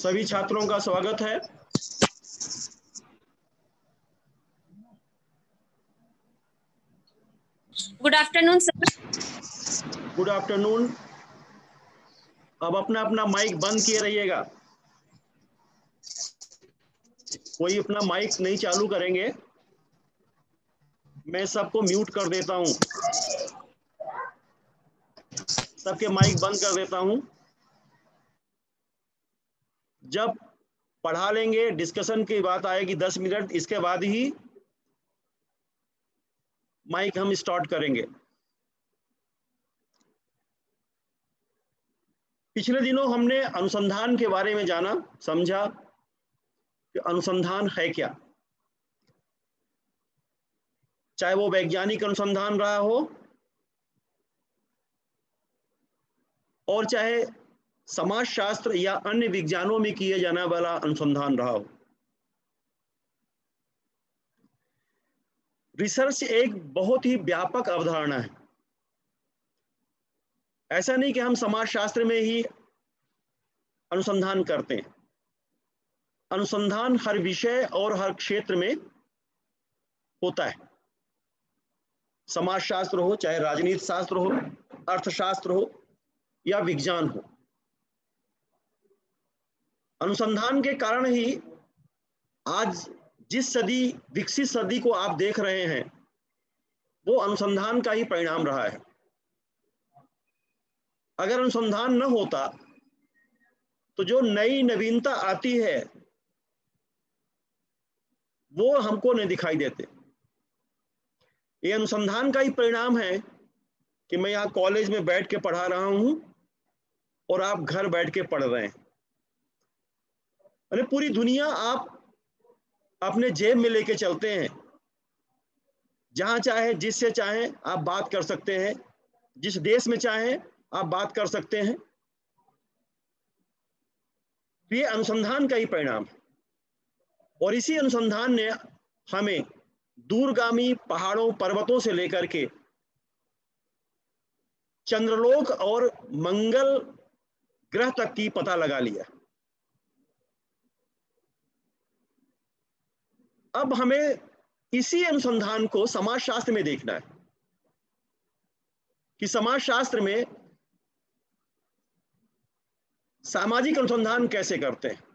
सभी छात्रों का स्वागत है। Good afternoon sir. Good afternoon. अब अपना अपना माइक बंद किए रहिएगा। कोई अपना माइक नहीं चालू करेंगे। मैं सबको म्यूट कर देता हूं, सबके माइक बंद कर देता हूं। जब पढ़ा लेंगे, डिस्कशन की बात आएगी 10 मिनट, इसके बाद ही माइक हम स्टार्ट करेंगे। पिछले दिनों हमने अनुसंधान के बारे में जाना, समझा कि अनुसंधान है क्या। चाहे वो वैज्ञानिक अनुसंधान रहा हो और चाहे समाजशास्त्र या अन्य विज्ञानों में किए जाने वाला अनुसंधान रहा हो। रिसर्च एक बहुत ही व्यापक अवधारणा है। ऐसा नहीं कि हम समाजशास्त्र में ही अनुसंधान करते हैं। अनुसंधान हर विषय और हर क्षेत्र में होता है। समाजशास्त्र हो, चाहे राजनीति शास्त्र हो, अर्थशास्त्र हो या विज्ञान हो। अनुसंधान के कारण ही आज जिस सदी, विकसित सदी को आप देख रहे हैं, वो अनुसंधान का ही परिणाम रहा है। अगर अनुसंधान न होता तो जो नई नवीनता आती है वो हमको नहीं दिखाई देते। ये अनुसंधान का ही परिणाम है कि मैं यहाँ कॉलेज में बैठ के पढ़ा रहा हूँ और आप घर बैठ के पढ़ रहे हैं। अरे पूरी दुनिया आप अपने जेब में लेके चलते हैं। जहां चाहे, जिससे चाहे आप बात कर सकते हैं, जिस देश में चाहे आप बात कर सकते हैं। ये अनुसंधान का ही परिणाम है। और इसी अनुसंधान ने हमें दूरगामी पहाड़ों, पर्वतों से लेकर के चंद्रलोक और मंगल ग्रह तक की पता लगा लिया। अब हमें इसी अनुसंधान को समाजशास्त्र में देखना है कि समाजशास्त्र में सामाजिक अनुसंधान कैसे करते हैं।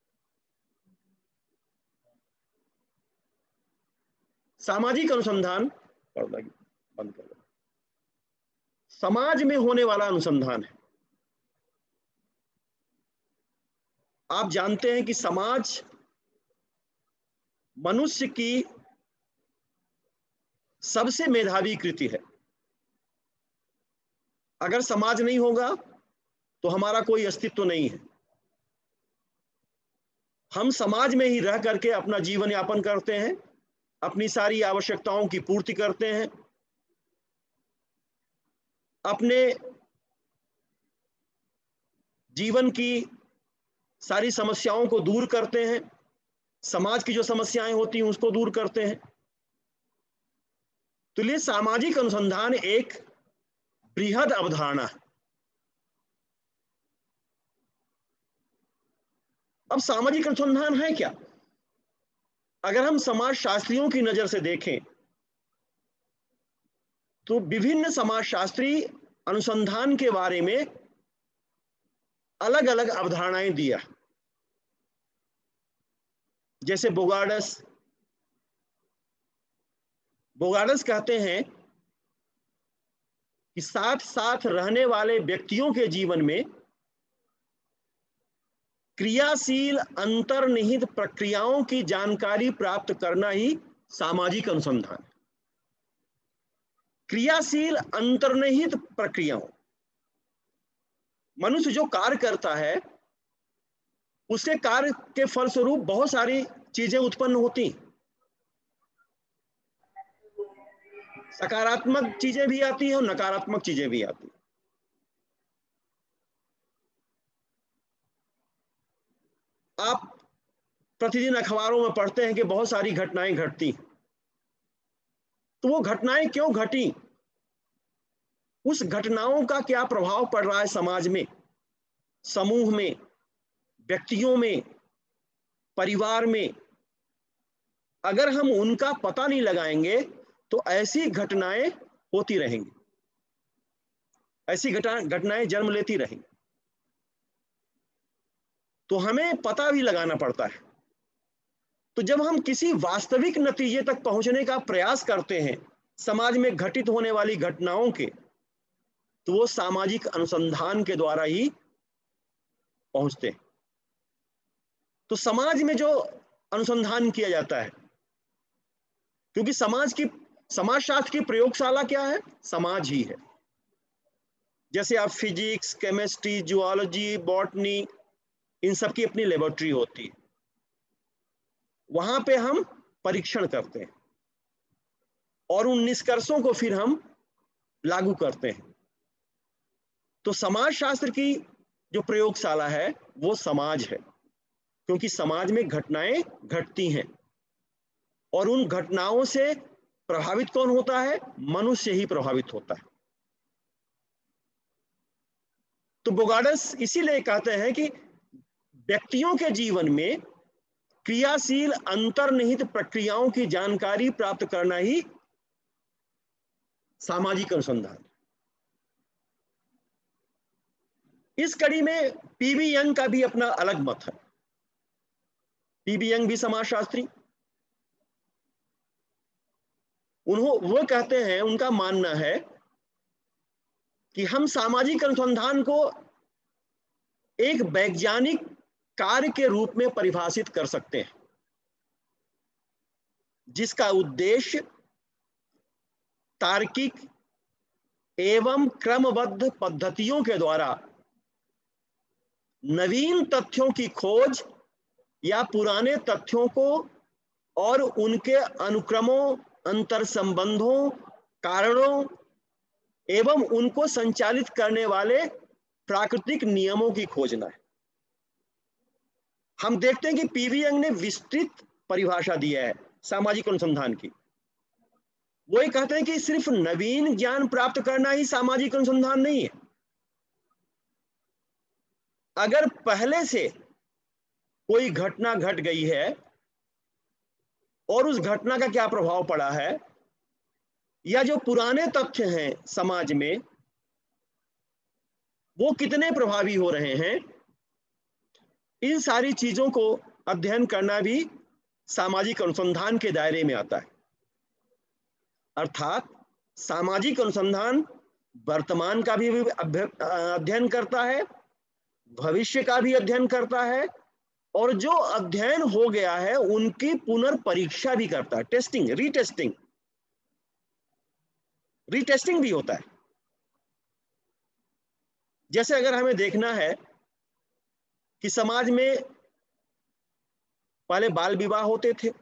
सामाजिक अनुसंधान बंद कर, समाज में होने वाला अनुसंधान है। आप जानते हैं कि समाज मनुष्य की सबसे मेधावी कृति है। अगर समाज नहीं होगा तो हमारा कोई अस्तित्व नहीं है। हम समाज में ही रह करके अपना जीवन यापन करते हैं, अपनी सारी आवश्यकताओं की पूर्ति करते हैं, अपने जीवन की सारी समस्याओं को दूर करते हैं, समाज की जो समस्याएं होती हैं उसको दूर करते हैं। तो ये सामाजिक अनुसंधान एक बृहद अवधारणा है। अब सामाजिक अनुसंधान है क्या? अगर हम समाजशास्त्रियों की नजर से देखें तो विभिन्न समाजशास्त्री अनुसंधान के बारे में अलग अलग अवधारणाएं दिया। जैसे बोगार्डस कहते हैं कि साथ साथ रहने वाले व्यक्तियों के जीवन में क्रियाशील अंतर्निहित प्रक्रियाओं की जानकारी प्राप्त करना ही सामाजिक अनुसंधान है। क्रियाशील अंतर्निहित प्रक्रियाओं, मनुष्य जो कार्य करता है उसके कार्य के फलस्वरूप बहुत सारी चीजें उत्पन्न होती। सकारात्मक चीजें भी आती हैं और नकारात्मक चीजें भी आती। आप प्रतिदिन अखबारों में पढ़ते हैं कि बहुत सारी घटनाएं घटती। तो वो घटनाएं क्यों घटी, उस घटनाओं का क्या प्रभाव पड़ रहा है समाज में, समूह में, व्यक्तियों में, परिवार में, अगर हम उनका पता नहीं लगाएंगे तो ऐसी घटनाएं होती रहेंगी, ऐसी घटनाएं जन्म लेती रहेंगी। तो हमें पता भी लगाना पड़ता है। तो जब हम किसी वास्तविक नतीजे तक पहुंचने का प्रयास करते हैं समाज में घटित होने वाली घटनाओं के, तो वो सामाजिक अनुसंधान के द्वारा ही पहुंचते हैं। तो समाज में जो अनुसंधान किया जाता है, क्योंकि समाजशास्त्र की प्रयोगशाला क्या है? समाज ही है। जैसे आप फिजिक्स, केमिस्ट्री, जूलॉजी, बॉटनी, इन सब की अपनी लेबोरेटरी होती है, वहां पे हम परीक्षण करते हैं और उन निष्कर्षों को फिर हम लागू करते हैं। तो समाजशास्त्र की जो प्रयोगशाला है वो समाज है, क्योंकि समाज में घटनाएं घटती हैं और उन घटनाओं से प्रभावित कौन होता है? मनुष्य ही प्रभावित होता है। तो बोगार्डस इसीलिए कहते हैं कि व्यक्तियों के जीवन में क्रियाशील अंतर्निहित प्रक्रियाओं की जानकारी प्राप्त करना ही सामाजिक अनुसंधान। इस कड़ी में पीवी यंग का भी अपना अलग मत है। पीवी यंग भी समाजशास्त्री, वो कहते हैं, उनका मानना है कि हम सामाजिक अनुसंधान को एक वैज्ञानिक कार्य के रूप में परिभाषित कर सकते हैं, जिसका उद्देश्य तार्किक एवं क्रमबद्ध पद्धतियों के द्वारा नवीन तथ्यों की खोज या पुराने तथ्यों को और उनके अनुक्रमों, अंतर संबंधों, कारणों एवं उनको संचालित करने वाले प्राकृतिक नियमों की खोजना है। हम देखते हैं कि पीवी यंग ने विस्तृत परिभाषा दी है सामाजिक अनुसंधान की। वो ये कहते हैं कि सिर्फ नवीन ज्ञान प्राप्त करना ही सामाजिक अनुसंधान नहीं है। अगर पहले से कोई घटना घट गई है और उस घटना का क्या प्रभाव पड़ा है, या जो पुराने तथ्य हैं समाज में वो कितने प्रभावी हो रहे हैं, इन सारी चीजों को अध्ययन करना भी सामाजिक अनुसंधान के दायरे में आता है। अर्थात सामाजिक अनुसंधान वर्तमान का भी अध्ययन करता है, भविष्य का भी अध्ययन करता है, और जो अध्ययन हो गया है उनकी पुनर्परीक्षा भी करता है। टेस्टिंग, रीटेस्टिंग भी होता है। जैसे अगर हमें देखना है कि समाज में पहले बाल विवाह होते थे,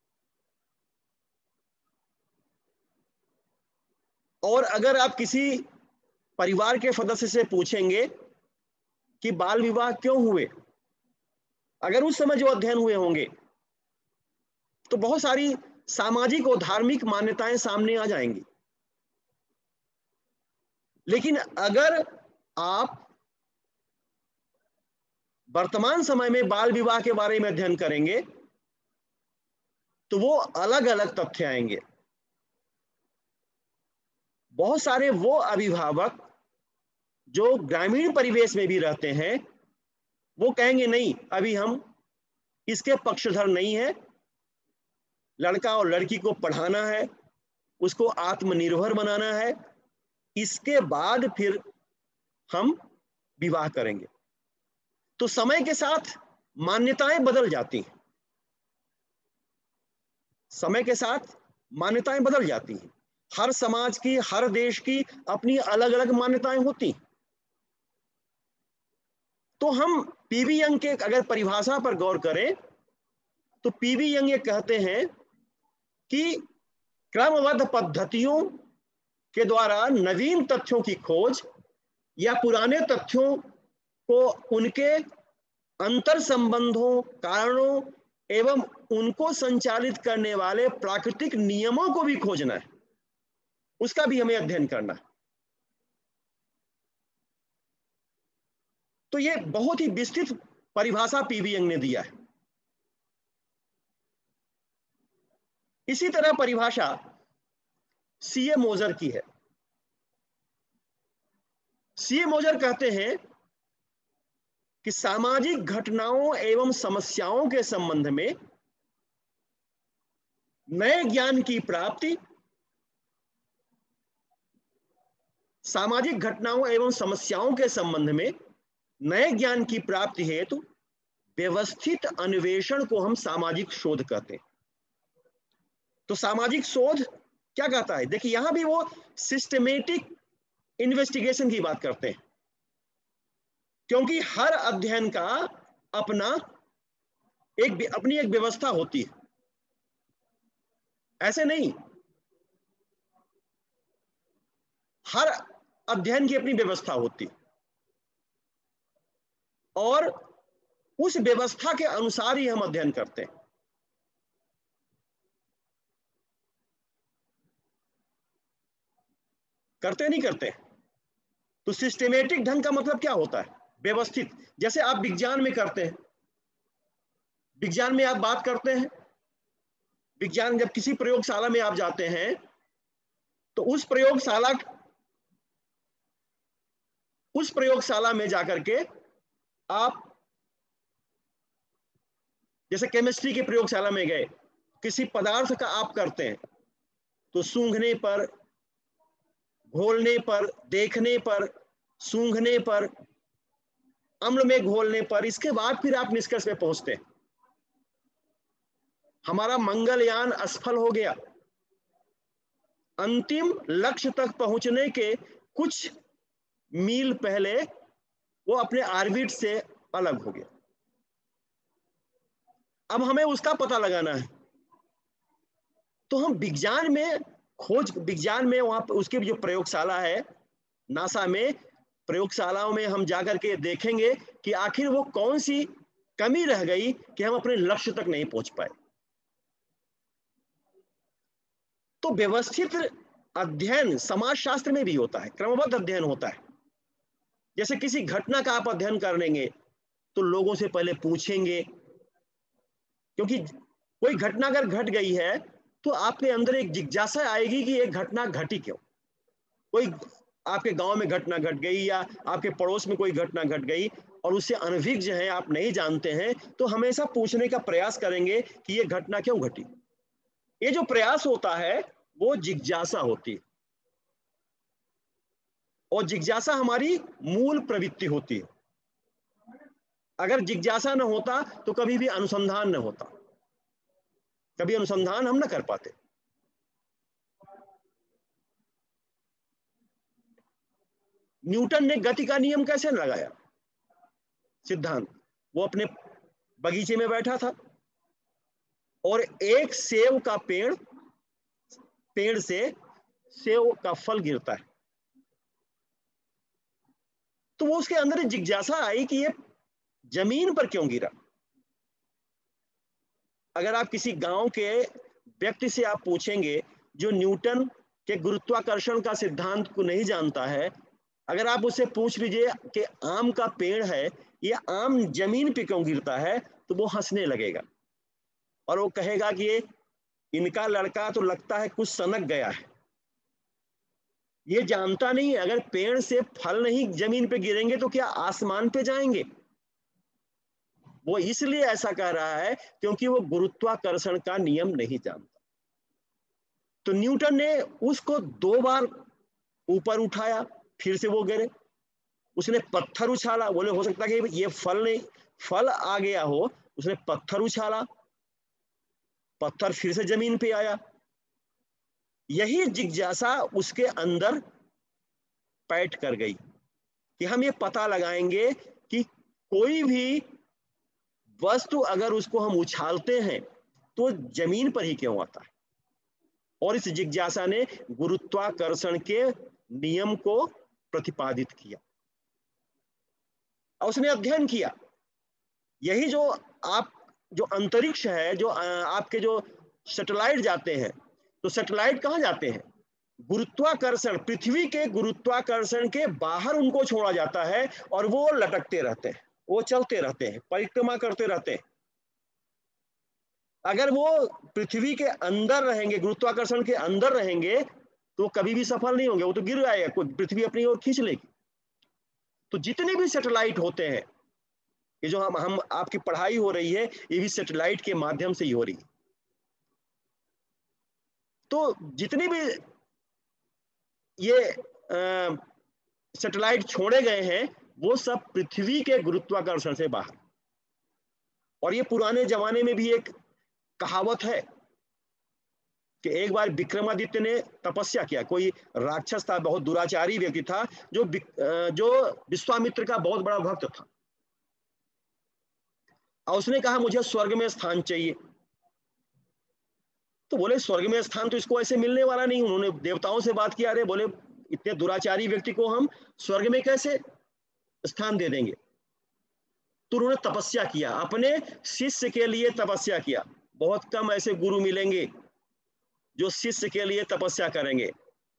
और अगर आप किसी परिवार के सदस्य से पूछेंगे कि बाल विवाह क्यों हुए, अगर उस समय जो अध्ययन हुए होंगे तो बहुत सारी सामाजिक और धार्मिक मान्यताएं सामने आ जाएंगी। लेकिन अगर आप वर्तमान समय में बाल विवाह के बारे में अध्ययन करेंगे तो वो अलग अलग तथ्य आएंगे। बहुत सारे वो अभिभावक जो ग्रामीण परिवेश में भी रहते हैं वो कहेंगे नहीं, अभी हम इसके पक्षधर नहीं है, लड़का और लड़की को पढ़ाना है, उसको आत्मनिर्भर बनाना है, इसके बाद फिर हम विवाह करेंगे। तो समय के साथ मान्यताएं बदल जाती हैं, समय के साथ मान्यताएं बदल जाती हैं। हर समाज की, हर देश की अपनी अलग अलग मान्यताएं होती। तो हम पीवी यंग के अगर परिभाषा पर गौर करें तो पीवी यंग ये कहते हैं कि क्रमबद्ध पद्धतियों के द्वारा नवीन तथ्यों की खोज या पुराने तथ्यों को उनके अंतर संबंधों, कारणों एवं उनको संचालित करने वाले प्राकृतिक नियमों को भी खोजना है, उसका भी हमें अध्ययन करना है। तो ये बहुत ही विस्तृत परिभाषा पीवी यंग ने दिया है। इसी तरह परिभाषा सीए मोजर की है। सीए मोजर कहते हैं कि सामाजिक घटनाओं एवं समस्याओं के संबंध में नए ज्ञान की प्राप्ति, सामाजिक घटनाओं एवं समस्याओं के संबंध में नए ज्ञान की प्राप्ति हेतु व्यवस्थित अन्वेषण को हम सामाजिक शोध कहते हैं। तो सामाजिक शोध क्या कहता है? देखिए, यहां भी वो सिस्टमेटिक इन्वेस्टिगेशन की बात करते हैं, क्योंकि हर अध्ययन का अपनी एक व्यवस्था होती है। ऐसे नहीं, हर अध्ययन की अपनी व्यवस्था होती है और उस व्यवस्था के अनुसार ही हम अध्ययन करते हैं। करते नहीं करते? तो सिस्टमेटिक ढंग का मतलब क्या होता है? व्यवस्थित। जैसे आप विज्ञान में करते हैं, विज्ञान में आप बात करते हैं, विज्ञान जब किसी प्रयोगशाला में आप जाते हैं तो उस प्रयोगशाला में जाकर के आप जैसे केमिस्ट्री की प्रयोगशाला में गए, किसी पदार्थ का आप करते हैं तो सूंघने पर, घोलने पर, देखने पर, सूंघने पर, अम्ल में घोलने पर, इसके बाद फिर आप निष्कर्ष पे पहुंचते हैं। हमारा मंगलयान असफल हो गया, अंतिम लक्ष्य तक पहुंचने के कुछ मील पहले वो अपने ऑर्बिट से अलग हो गया। अब हमें उसका पता लगाना है, तो हम विज्ञान में वहां पर उसकी जो प्रयोगशाला है नासा में, प्रयोगशालाओं में हम जाकर के देखेंगे कि आखिर वो कौन सी कमी रह गई कि हम अपने लक्ष्य तक नहीं पहुंच पाए। तो व्यवस्थित अध्ययन समाजशास्त्र में भी होता है, क्रमबद्ध अध्ययन होता है। जैसे किसी घटना का आप अध्ययन करेंगे तो लोगों से पहले पूछेंगे, क्योंकि कोई घटना अगर घट गई है तो आपके अंदर एक जिज्ञासा आएगी कि ये घटना घटी क्यों। कोई आपके गांव में घटना घट गई या आपके पड़ोस में कोई घटना घट गई और उससे अनभिज्ञ हैं, आप नहीं जानते हैं, तो हमेशा पूछने का प्रयास करेंगे कि ये घटना क्यों घटी। ये जो प्रयास होता है वो जिज्ञासा होती है, और जिज्ञासा हमारी मूल प्रवृत्ति होती है। अगर जिज्ञासा न होता तो कभी भी अनुसंधान न होता, कभी अनुसंधान हम न कर पाते। न्यूटन ने गति का नियम कैसे लगाया? सिद्धांत। वो अपने बगीचे में बैठा था और एक सेब का पेड़ से सेब का फल गिरता है, तो वो उसके अंदर जिज्ञासा आई कि ये जमीन पर क्यों गिरा। अगर आप किसी गांव के व्यक्ति से आप पूछेंगे जो न्यूटन के गुरुत्वाकर्षण का सिद्धांत को नहीं जानता है, अगर आप उससे पूछ लीजिए कि आम का पेड़ है, ये आम जमीन पे क्यों गिरता है, तो वो हंसने लगेगा और वो कहेगा कि ये इनका लड़का तो लगता है कुछ सनक गया है, ये जानता नहीं है अगर पेड़ से फल नहीं जमीन पे गिरेंगे तो क्या आसमान पे जाएंगे। वो इसलिए ऐसा कह रहा है क्योंकि वो गुरुत्वाकर्षण का नियम नहीं जानता। तो न्यूटन ने उसको 2 बार ऊपर उठाया, फिर से वो गिरे। उसने पत्थर उछाला, बोले हो सकता है कि ये फल आ गया हो, उसने पत्थर उछाला, पत्थर फिर से जमीन पे आया। यही जिज्ञासा उसके अंदर पैठ कर गई कि हम ये पता लगाएंगे कि कोई भी वस्तु अगर उसको हम उछालते हैं तो जमीन पर ही क्यों आता है। और इस जिज्ञासा ने गुरुत्वाकर्षण के नियम को प्रतिपादित किया और उसने अध्ययन किया। यही जो अंतरिक्ष है, जो आपके जो सैटेलाइट जाते हैं, तो सैटेलाइट कहां जाते हैं? गुरुत्वाकर्षण, पृथ्वी के गुरुत्वाकर्षण के बाहर उनको छोड़ा जाता है और वो लटकते रहते हैं। वो चलते रहते हैं, परिक्रमा करते रहते हैं। अगर वो पृथ्वी के अंदर रहेंगे, गुरुत्वाकर्षण के अंदर रहेंगे, तो कभी भी सफल नहीं होंगे, वो तो गिर जाएगा, कोई पृथ्वी अपनी ओर खींच लेगी। तो जितने भी सैटेलाइट होते हैं, ये जो हम आपकी पढ़ाई हो रही है, ये भी सैटेलाइट के माध्यम से ही हो रही है। तो जितनी भी ये सैटेलाइट छोड़े गए हैं, वो सब पृथ्वी के गुरुत्वाकर्षण से बाहर। और ये पुराने जमाने में भी एक कहावत है कि एक बार विक्रमादित्य ने तपस्या किया। कोई राक्षस था, बहुत दुराचारी व्यक्ति था, जो विश्वामित्र का बहुत बड़ा भक्त था, और उसने कहा मुझे स्वर्ग में स्थान चाहिए। तो बोले स्वर्ग में स्थान तो इसको ऐसे मिलने वाला नहीं। उन्होंने देवताओं से बात किया, अरे बोले इतने दुराचारी व्यक्ति को हम स्वर्ग में कैसे स्थान दे देंगे। तो उन्होंने तपस्या किया, अपने शिष्य के लिए तपस्या किया। बहुत कम ऐसे गुरु मिलेंगे जो शिष्य के लिए तपस्या करेंगे,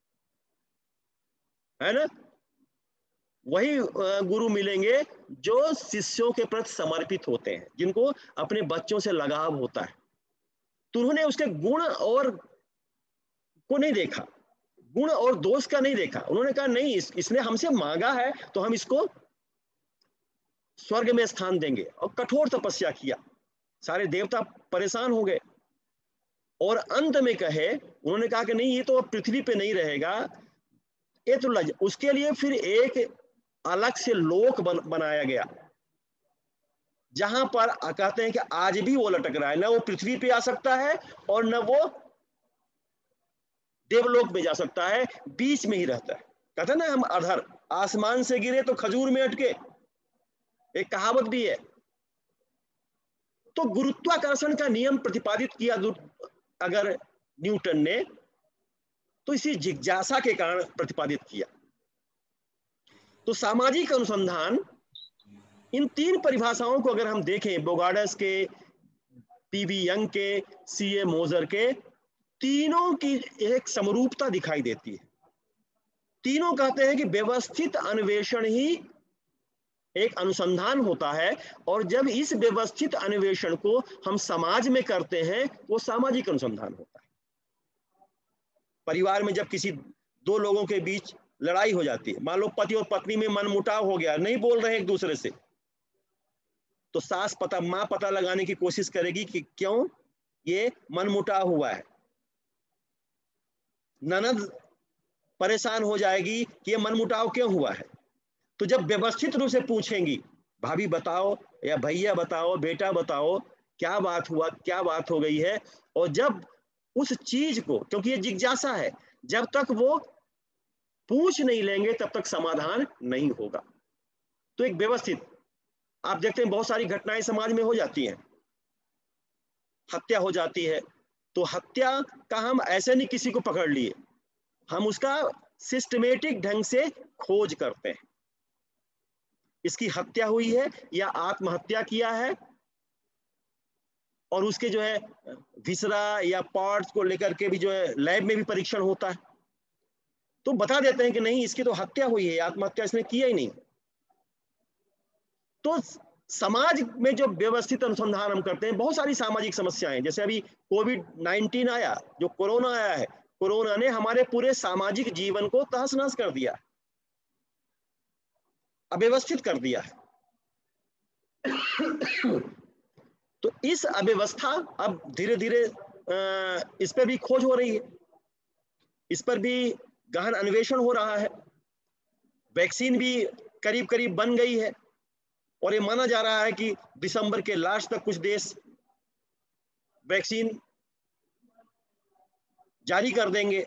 है ना। वही गुरु मिलेंगे जो शिष्यों के प्रति समर्पित होते हैं, जिनको अपने बच्चों से लगाव होता है। तो उन्होंने उसके गुण और को नहीं देखा, गुण और दोष का नहीं देखा। उन्होंने कहा नहीं, इसने हमसे मांगा है तो हम इसको स्वर्ग में स्थान देंगे, और कठोर तपस्या किया। सारे देवता परेशान हो गए, और अंत में उन्होंने कहा कि नहीं, ये तो पृथ्वी पे नहीं रहेगा, ये तो उसके लिए फिर एक अलग से लोक बनाया गया, जहां पर कहते हैं कि आज भी वो लटक रहा है। न वो पृथ्वी पे आ सकता है और न वो देवलोक में जा सकता है, बीच में ही रहता है। कहते हैं ना हम अधर, आसमान से गिरे तो खजूर में अटके, एक कहावत भी है। तो गुरुत्वाकर्षण का नियम प्रतिपादित किया अगर न्यूटन ने, तो इसी जिज्ञासा के कारण प्रतिपादित किया। तो सामाजिक अनुसंधान, इन तीन परिभाषाओं को अगर हम देखें, बोगार्डस के, पीवी यंग के, सीए मोजर के, तीनों की एक समरूपता दिखाई देती है। तीनों कहते हैं कि व्यवस्थित अन्वेषण ही एक अनुसंधान होता है, और जब इस व्यवस्थित अन्वेषण को हम समाज में करते हैं, वो सामाजिक अनुसंधान होता है। परिवार में जब किसी दो लोगों के बीच लड़ाई हो जाती है, मान लो पति और पत्नी में मनमुटाव हो गया, नहीं बोल रहे एक दूसरे से, तो सास मां पता लगाने की कोशिश करेगी कि क्यों ये मनमुटाव हुआ है। ननद परेशान हो जाएगी कि ये मनमुटाव क्यों हुआ है। तो जब व्यवस्थित रूप से पूछेंगी, भाभी बताओ या भैया बताओ, बेटा बताओ, क्या बात हुआ, क्या बात हो गई है, और जब उस चीज को, क्योंकि ये जिज्ञासा है, जब तक वो पूछ नहीं लेंगे तब तक समाधान नहीं होगा। तो एक व्यवस्थित, आप देखते हैं बहुत सारी घटनाएं समाज में हो जाती हैं, हत्या हो जाती है, तो हत्या का हम ऐसे नहीं किसी को पकड़ लिए, हम उसका सिस्टमेटिक ढंग से खोज करते हैं, इसकी हत्या हुई है या आत्महत्या किया है, और उसके जो है विसरा या पार्ट्स को लेकर के भी जो है लैब में भी परीक्षण होता है, तो बता देते हैं कि नहीं, इसकी तो हत्या हुई है, आत्महत्या इसने किया ही नहीं। तो समाज में जो व्यवस्थित अनुसंधान हम करते हैं, बहुत सारी सामाजिक समस्याएं, जैसे अभी कोविड-19 आया, जो कोरोना आया है, कोरोना ने हमारे पूरे सामाजिक जीवन को तहस नहस कर दिया, अव्यवस्थित कर दिया है। तो इस अव्यवस्था अब धीरे धीरे इस पर भी खोज हो रही है, इस पर भी गहन अन्वेषण हो रहा है। वैक्सीन भी करीब करीब बन गई है, और ये माना जा रहा है कि दिसंबर के लास्ट तक कुछ देश वैक्सीन जारी कर देंगे।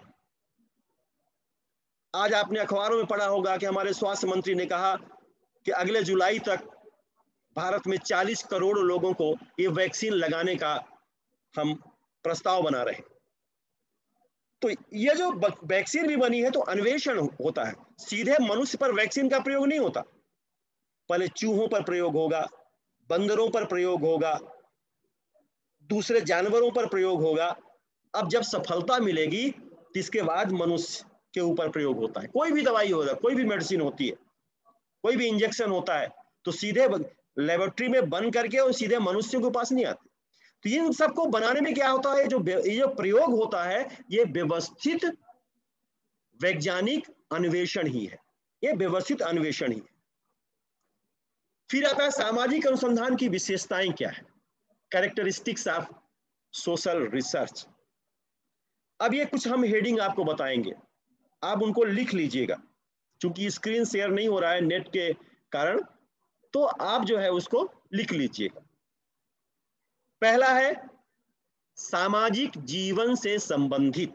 आज आपने अखबारों में पढ़ा होगा कि हमारे स्वास्थ्य मंत्री ने कहा कि अगले जुलाई तक भारत में 40 करोड़ लोगों को ये वैक्सीन लगाने का हम प्रस्ताव बना रहे हैं। तो ये जो वैक्सीन भी बनी है, तो अन्वेषण होता है, सीधे मनुष्य पर वैक्सीन का प्रयोग नहीं होता, पहले चूहों पर प्रयोग होगा, बंदरों पर प्रयोग होगा, दूसरे जानवरों पर प्रयोग होगा। अब जब सफलता मिलेगी तो इसके बाद मनुष्य के ऊपर प्रयोग होता है। कोई भी दवाई होता है, कोई भी मेडिसिन होती है, कोई भी इंजेक्शन होता है, तो सीधे लेबोरेटरी में बंद करके और सीधे मनुष्यों के पास नहीं आते। तो इन सबको बनाने में क्या होता है, ये जो प्रयोग होता है, ये व्यवस्थित वैज्ञानिक अन्वेषण ही है, ये व्यवस्थित अन्वेषण ही है। फिर आता है सामाजिक अनुसंधान की विशेषताएं क्या है, कैरेक्टरिस्टिक्स ऑफ सोशल रिसर्च। अब ये कुछ हम हेडिंग आपको बताएंगे, आप उनको लिख लीजिएगा, क्योंकि स्क्रीन शेयर नहीं हो रहा है नेट के कारण, तो आप जो है उसको लिख लीजिएगा। पहला है सामाजिक जीवन से संबंधित,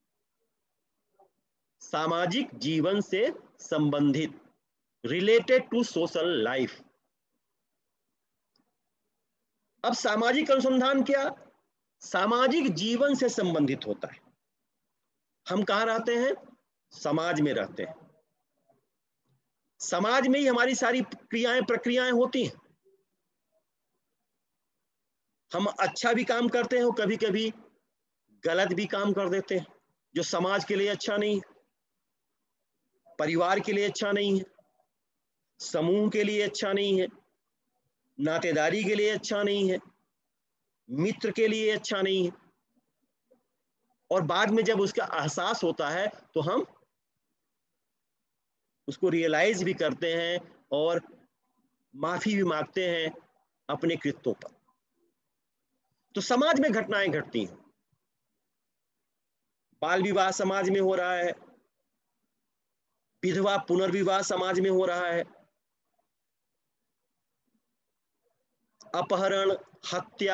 सामाजिक जीवन से संबंधित, रिलेटेड टू सोशल लाइफ। अब सामाजिक अनुसंधान क्या, सामाजिक जीवन से संबंधित होता है। हम कहाँ रहते हैं, समाज में रहते हैं, समाज में ही हमारी सारी क्रियाएं प्रक्रियाएं होती हैं। हम अच्छा भी काम करते हैं और कभी कभी गलत भी काम कर देते हैं, जो समाज के लिए अच्छा नहीं है, परिवार के लिए अच्छा नहीं है, समूह के लिए अच्छा नहीं है, नातेदारी के लिए अच्छा नहीं है, मित्र के लिए अच्छा नहीं है। और बाद में जब उसका एहसास होता है तो हम उसको रियलाइज भी करते हैं और माफी भी मांगते हैं अपने कृत्यों पर। तो समाज में घटनाएं घटती हैं, बाल विवाह समाज में हो रहा है, विधवा पुनर्विवाह समाज में हो रहा है, अपहरण, हत्या,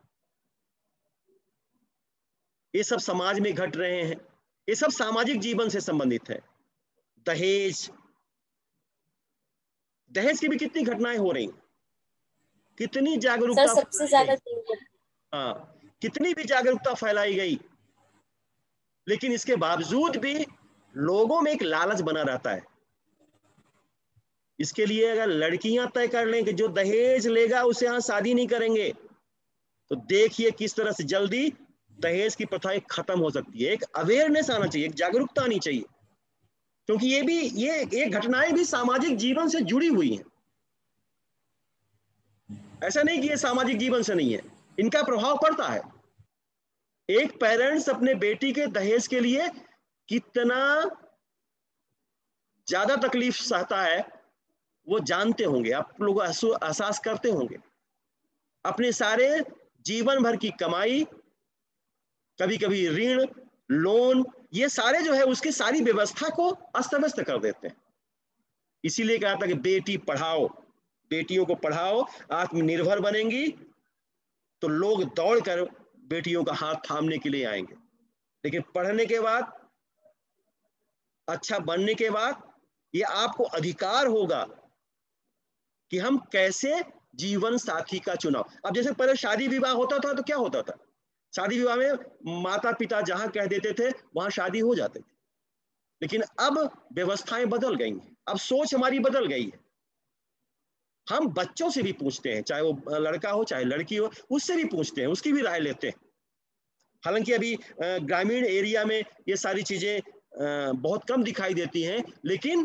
ये सब समाज में घट रहे हैं, ये सब सामाजिक जीवन से संबंधित है। दहेज, दहेज की भी कितनी घटनाएं हो रही, कितनी सर जागरूकता सबसे फैलाई ज्यादा गई, हाँ, कितनी भी जागरूकता फैलाई गई, लेकिन इसके बावजूद भी लोगों में एक लालच बना रहता है। इसके लिए अगर लड़कियां तय कर लें कि जो दहेज लेगा उसे यहां शादी नहीं करेंगे, तो देखिए किस तरह से जल्दी दहेज की प्रथा खत्म हो सकती है। एक अवेयरनेस आना चाहिए, एक जागरूकता आनी चाहिए, क्योंकि ये घटनाएं भी सामाजिक जीवन से जुड़ी हुई हैं। ऐसा नहीं कि ये सामाजिक जीवन से नहीं है, इनका प्रभाव पड़ता है। एक पेरेंट्स अपने बेटी के दहेज के लिए कितना ज्यादा तकलीफ सहता है वो जानते होंगे, आप लोग एहसास करते होंगे। अपने सारे जीवन भर की कमाई, कभी कभी ऋण, लोन, ये सारे जो है उसकी सारी व्यवस्था को अस्त व्यस्त कर देते हैं। इसीलिए कहा था कि बेटी पढ़ाओ, बेटियों को पढ़ाओ, आत्मनिर्भर बनेंगी तो लोग दौड़कर बेटियों का हाथ थामने के लिए आएंगे। लेकिन पढ़ने के बाद, अच्छा बनने के बाद, ये आपको अधिकार होगा कि हम कैसे जीवन साथी का चुनाव। अब जैसे पहले शादी विवाह होता था तो क्या होता था, शादी विवाह में माता पिता जहां कह देते थे वहां शादी हो जाते थे। लेकिन अब व्यवस्थाएं बदल गई हैं, अब सोच हमारी बदल गई है। हम बच्चों से भी पूछते हैं, चाहे वो लड़का हो चाहे लड़की हो, उससे भी पूछते हैं, उसकी भी राय लेते हैं। हालांकि अभी ग्रामीण एरिया में ये सारी चीजें बहुत कम दिखाई देती हैं, लेकिन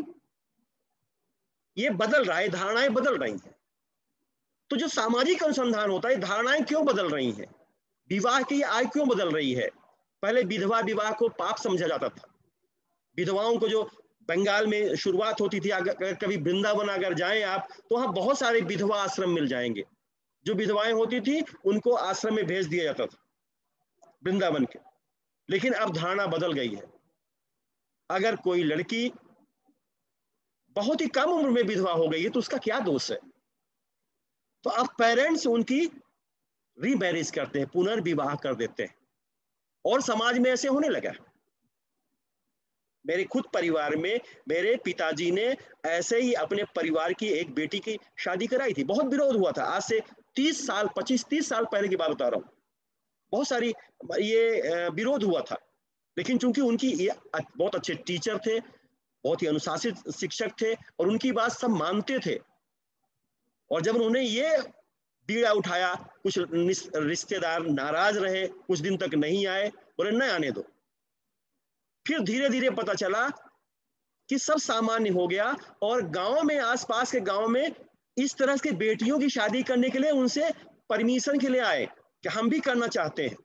ये बदल रहा है, धारणाएं बदल रही हैं। तो जो सामाजिक अनुसंधान होता है, धारणाएं क्यों बदल रही हैं, विवाह की आय क्यों बदल रही है। पहले विधवा विवाह को पाप समझा जाता था। विधवाओं को जो बंगाल में शुरुआत होती थी, अगर कभी वृंदावन अगर जाएं आप तो वहां बहुत सारे विधवा आश्रम मिल जाएंगे। जो विधवाएं होती थी उनको आश्रम में भेज दिया जाता था वृंदावन के। लेकिन अब धारणा बदल गई है, अगर कोई लड़की बहुत ही कम उम्र में विधवा हो गई है तो उसका क्या दोष है। तो अब पेरेंट्स उनकी रीमैरिज करते हैं, पुनर्विवाह कर देते हैं, और समाज में ऐसे होने लगा। मेरे खुद परिवार में मेरे पिताजी ने ऐसे ही अपने परिवार की एक बेटी की शादी कराई थी। बहुत विरोध हुआ था, आज से 30 साल 25-30 साल पहले की बात बता रहा हूँ। बहुत सारी ये विरोध हुआ था, लेकिन चूंकि उनकी ये बहुत अच्छे टीचर थे, बहुत ही अनुशासित शिक्षक थे और उनकी बात सब मानते थे। और जब उन्होंने ये बीड़ा उठाया, कुछ रिश्तेदार नाराज रहे, कुछ दिन तक नहीं आए, बोले नहीं आने दो। फिर धीरे धीरे पता चला कि सब सामान्य हो गया और गांव में, आसपास के गांव में इस तरह के बेटियों की शादी करने के लिए उनसे परमिशन के लिए आए कि हम भी करना चाहते हैं।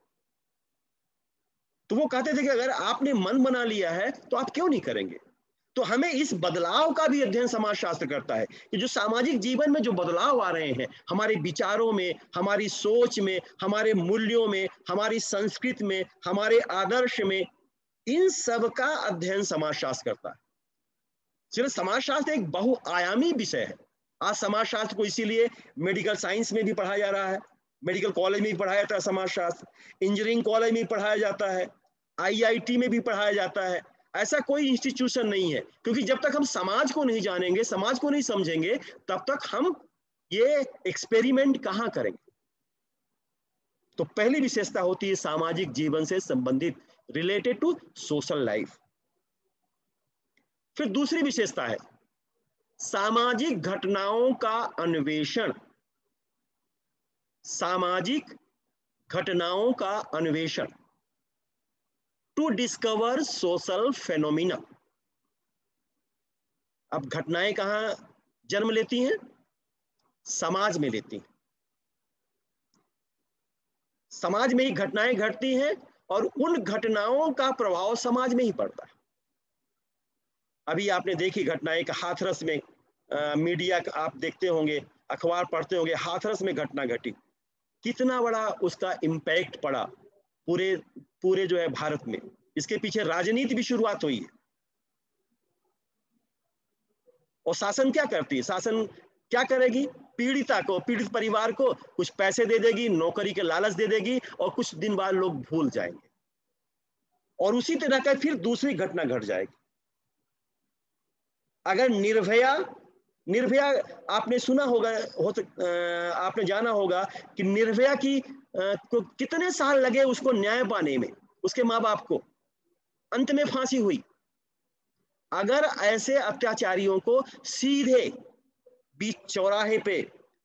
तो वो कहते थे कि अगर आपने मन बना लिया है तो आप क्यों नहीं करेंगे। तो हमें इस बदलाव का भी अध्ययन समाजशास्त्र करता है कि जो सामाजिक जीवन में जो बदलाव आ रहे हैं, हमारे विचारों में, हमारी सोच में, हमारे मूल्यों में, हमारी संस्कृति में, हमारे आदर्श में, इन सब का अध्ययन समाजशास्त्र करता है। सिर्फ समाजशास्त्र एक बहुआयामी विषय है। आज समाजशास्त्र को इसीलिए मेडिकल साइंस में भी पढ़ाया जा रहा है, मेडिकल कॉलेज में भी पढ़ाया जाता है समाजशास्त्र, इंजीनियरिंग कॉलेज में भी पढ़ाया जाता है, आईआईटी में भी पढ़ाया जाता है। ऐसा कोई इंस्टीट्यूशन नहीं है, क्योंकि जब तक हम समाज को नहीं जानेंगे, समाज को नहीं समझेंगे, तब तक हम ये एक्सपेरिमेंट कहाँ करेंगे। तो पहली विशेषता होती है सामाजिक जीवन से संबंधित, रिलेटेड टू सोशल लाइफ। फिर दूसरी विशेषता है सामाजिक घटनाओं का अन्वेषण। सामाजिक घटनाओं का अन्वेषण, टू डिस्कवर सोशल फेनोमिना। अब घटनाएं कहां जन्म लेती हैं? समाज में लेती हैं। समाज में ही घटनाएं घटती हैं और उन घटनाओं का प्रभाव समाज में ही पड़ता है। अभी आपने देखी घटनाएं का हाथरस में, मीडिया आप देखते होंगे, अखबार पढ़ते होंगे, हाथरस में घटना घटी, कितना बड़ा उसका इम्पैक्ट पड़ा पूरे पूरे जो है भारत में। इसके पीछे राजनीति भी शुरुआत हुई है। और शासन क्या करती है? शासन क्या करेगी? पीड़िता को, पीड़ित परिवार को कुछ पैसे दे देगी, नौकरी के लालच दे देगी, और कुछ दिन बाद लोग भूल जाएंगे और उसी तरह का फिर दूसरी घटना घट जाएगी। अगर निर्भया, निर्भया आपने सुना होगा, आपने जाना होगा कि निर्भया की को कितने साल लगे उसको न्याय पाने में, उसके माँ बाप को, अंत में फांसी हुई। अगर ऐसे अत्याचारियों को सीधे बीच चौराहे पे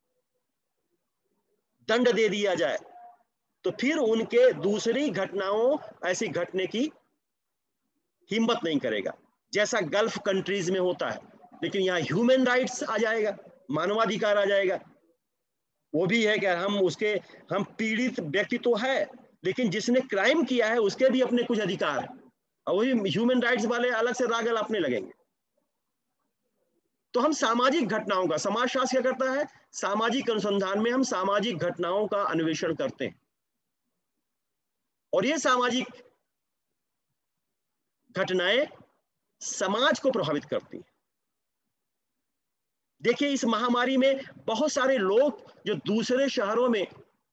दंड दे दिया जाए तो फिर उनके दूसरी घटनाओं ऐसी घटने की हिम्मत नहीं करेगा, जैसा गल्फ कंट्रीज में होता है। लेकिन यहाँ ह्यूमन राइट्स आ जाएगा, मानवाधिकार आ जाएगा। वो भी है कि हम पीड़ित व्यक्ति तो है, लेकिन जिसने क्राइम किया है उसके भी अपने कुछ अधिकार है, और वही ह्यूमन राइट्स वाले अलग से राग अपने लगेंगे। तो हम सामाजिक घटनाओं का, समाजशास्त्र क्या करता है? सामाजिक अनुसंधान में हम सामाजिक घटनाओं का अन्वेषण करते हैं, और ये सामाजिक घटनाएं समाज को प्रभावित करती हैं। देखिए, इस महामारी में बहुत सारे लोग जो दूसरे शहरों में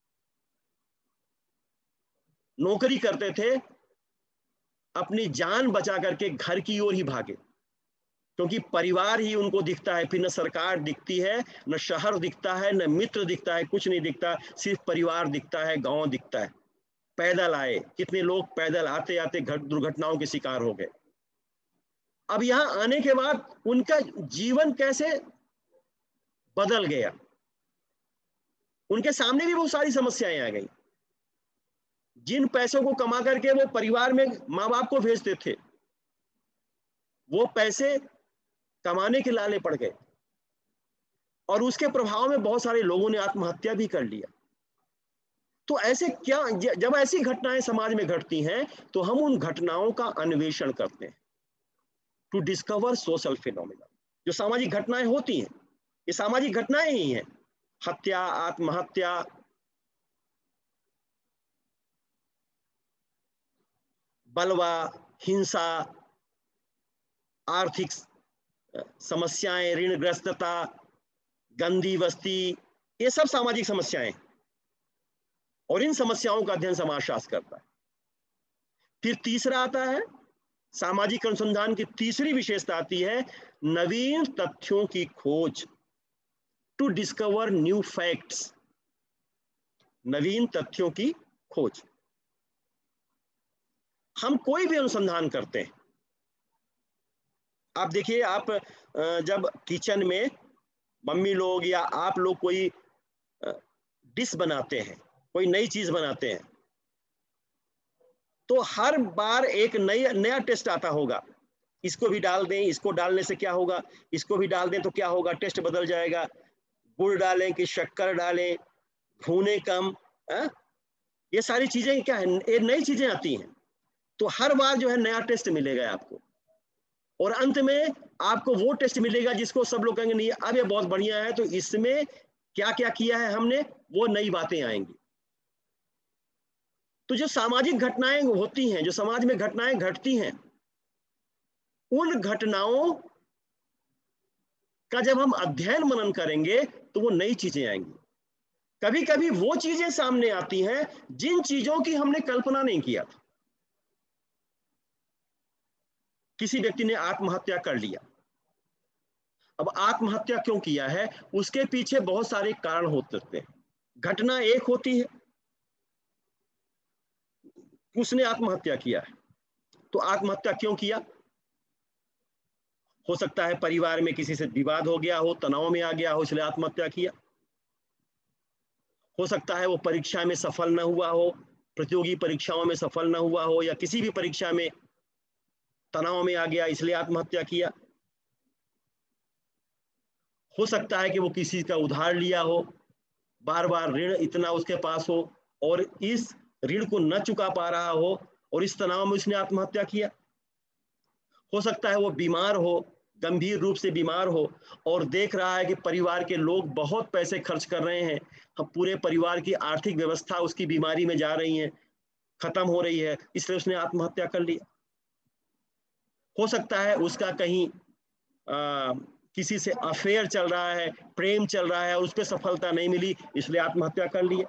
नौकरी करते थे, अपनी जान बचा करके घर की ओर ही भागे, क्योंकि परिवार ही उनको दिखता है। फिर न सरकार दिखती है, न शहर दिखता है, न मित्र दिखता है, कुछ नहीं दिखता, सिर्फ परिवार दिखता है, गांव दिखता है। पैदल आए, कितने लोग पैदल आते आते दुर्घटनाओं के शिकार हो गए। अब यहां आने के बाद उनका जीवन कैसे बदल गया, उनके सामने भी बहुत सारी समस्याएं आ गई। जिन पैसों को कमा करके वो परिवार में माँ बाप को भेजते थे, वो पैसे कमाने के लाले पड़ गए, और उसके प्रभाव में बहुत सारे लोगों ने आत्महत्या भी कर लिया। तो ऐसे क्या, जब ऐसी घटनाएं समाज में घटती हैं तो हम उन घटनाओं का अन्वेषण करते हैं, टू डिस्कवर सोशल फिनोमिना। जो सामाजिक घटनाएं होती हैं, ये सामाजिक घटनाएं ही हैं। हत्या, आत्महत्या, बलवा, हिंसा, आर्थिक समस्याएं, ऋणग्रस्तता, गंदी बस्ती, ये सब सामाजिक समस्याएं, और इन समस्याओं का अध्ययन समाजशास्त्र करता है। फिर तीसरा आता है, सामाजिक अनुसंधान की तीसरी विशेषता आती है नवीन तथ्यों की खोज, टू डिस्कवर न्यू फैक्ट्स। नवीन तथ्यों की खोज। हम कोई भी अनुसंधान करते हैं, आप देखिए, आप जब किचन में मम्मी लोग या आप लोग कोई डिश बनाते हैं, कोई नई चीज बनाते हैं, तो हर बार एक नया टेस्ट आता होगा। इसको भी डाल दें, इसको डालने से क्या होगा, इसको भी डाल दें तो क्या होगा, टेस्ट बदल जाएगा, गुड़ डालें कि शक्कर डालें, भूने कम, ये सारी चीजें क्या है, ये नई चीजें आती हैं। तो हर बार जो है नया टेस्ट मिलेगा आपको, और अंत में आपको वो टेस्ट मिलेगा जिसको सब लोग कहेंगे नहीं अब ये बहुत बढ़िया है, तो इसमें क्या क्या किया है हमने, वो नई बातें आएंगी। तो जो सामाजिक घटनाएं होती हैं, जो समाज में घटनाएं घटती हैं, उन घटनाओं का जब हम अध्ययन मनन करेंगे तो वो नई चीजें आएंगी। कभी कभी वो चीजें सामने आती हैं जिन चीजों की हमने कल्पना नहीं किया था। किसी व्यक्ति ने आत्महत्या कर लिया। अब आत्महत्या क्यों किया है, उसके पीछे बहुत सारे कारण हो सकते हैं। घटना एक होती है, उसने आत्महत्या किया है, तो आत्महत्या क्यों किया? हो सकता है परिवार में किसी से विवाद हो गया हो, तनाव में आ गया हो, इसलिए आत्महत्या किया। हो सकता है वो परीक्षा में सफल न हुआ हो, प्रतियोगी परीक्षाओं में सफल न हुआ हो, या किसी भी परीक्षा में तनाव में आ गया इसलिए आत्महत्या किया। हो सकता है कि वो किसी का उधार लिया हो, बार बार ऋण इतना उसके पास हो और इस ऋण को न चुका पा रहा हो और इस तनाव में उसने आत्महत्या किया। हो सकता है वो बीमार हो, गंभीर रूप से बीमार हो और देख रहा है कि परिवार के लोग बहुत पैसे खर्च कर रहे हैं, हम पूरे परिवार की आर्थिक व्यवस्था उसकी बीमारी में जा रही है, खत्म हो रही है, इसलिए उसने आत्महत्या कर लिया। हो सकता है उसका कहीं किसी से अफेयर चल रहा है, प्रेम चल रहा है और उस पर सफलता नहीं मिली, इसलिए आत्महत्या कर लिया।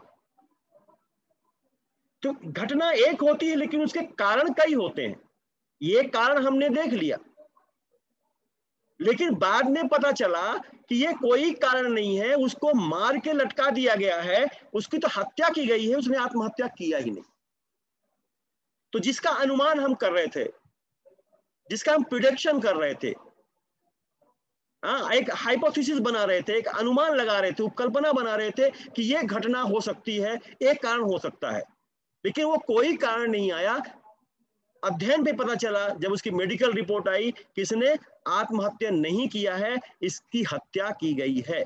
तो घटना एक होती है लेकिन उसके कारण कई होते हैं। ये कारण हमने देख लिया, लेकिन बाद में पता चला कि ये कोई कारण नहीं है, उसको मार के लटका दिया गया है, उसकी तो हत्या की गई है, उसने आत्महत्या किया ही नहीं। तो जिसका अनुमान हम कर रहे थे, जिसका हम प्रिडिक्शन कर रहे थे, एक हाइपोथेसिस बना रहे थे, एक अनुमान लगा रहे थे, उपकल्पना बना रहे थे कि ये घटना हो सकती है, एक कारण हो सकता है, लेकिन वो कोई कारण नहीं आया। अध्ययन पे पता चला, जब उसकी मेडिकल रिपोर्ट आई कि इसने आत्महत्या नहीं किया है, इसकी हत्या की गई है।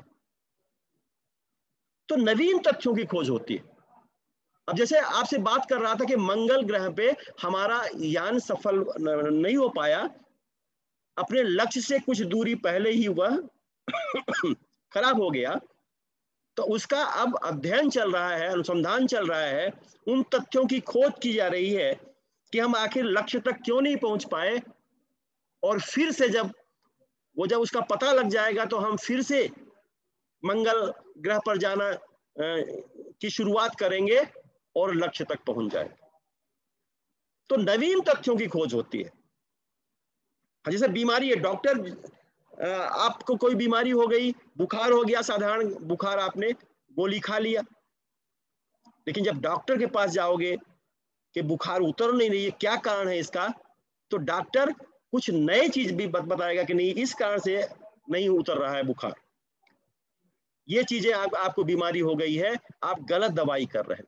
तो नवीन तथ्यों की खोज होती है। अब जैसे आपसे बात कर रहा था कि मंगल ग्रह पे हमारा यान सफल नहीं हो पाया, अपने लक्ष्य से कुछ दूरी पहले ही वह खराब हो गया, तो उसका अब अध्ययन चल रहा है, अनुसंधान चल रहा है, उन तथ्यों की खोज की जा रही है कि हम आखिर लक्ष्य तक क्यों नहीं पहुंच पाए, और फिर से जब उसका पता लग जाएगा तो हम फिर से मंगल ग्रह पर जाना की शुरुआत करेंगे और लक्ष्य तक पहुंच जाएंगे। तो नवीन तथ्यों की खोज होती है। जैसे बीमारी है, डॉक्टर आपको कोई बीमारी हो गई, बुखार हो गया, साधारण बुखार, आपने गोली खा लिया, लेकिन जब डॉक्टर के पास जाओगे कि बुखार उतर नहीं रही है, क्या कारण है इसका, तो डॉक्टर कुछ नए चीज भी बताएगा कि नहीं, इस कारण से नहीं उतर रहा है बुखार, ये चीजें आपको बीमारी हो गई है, आप गलत दवाई कर रहे हैं।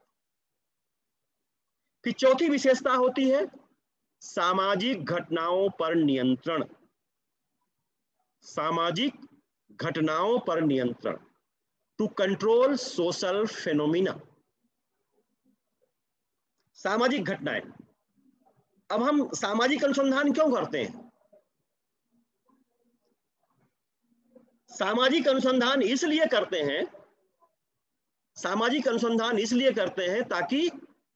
फिर चौथी विशेषता होती है सामाजिक घटनाओं पर नियंत्रण। सामाजिक घटनाओं पर नियंत्रण, टू कंट्रोल सोशल फेनोमिना। सामाजिक घटनाएं, अब हम सामाजिक अनुसंधान क्यों करते हैं? सामाजिक अनुसंधान इसलिए करते हैं, सामाजिक अनुसंधान इसलिए करते हैं ताकि